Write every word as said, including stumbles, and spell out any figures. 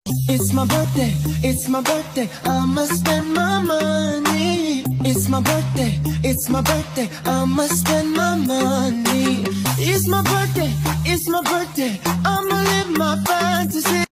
It's my birthday, it's my birthday, I'ma spend my money. It's my birthday, it's my birthday, I'ma spend my money. It's my birthday, it's my birthday,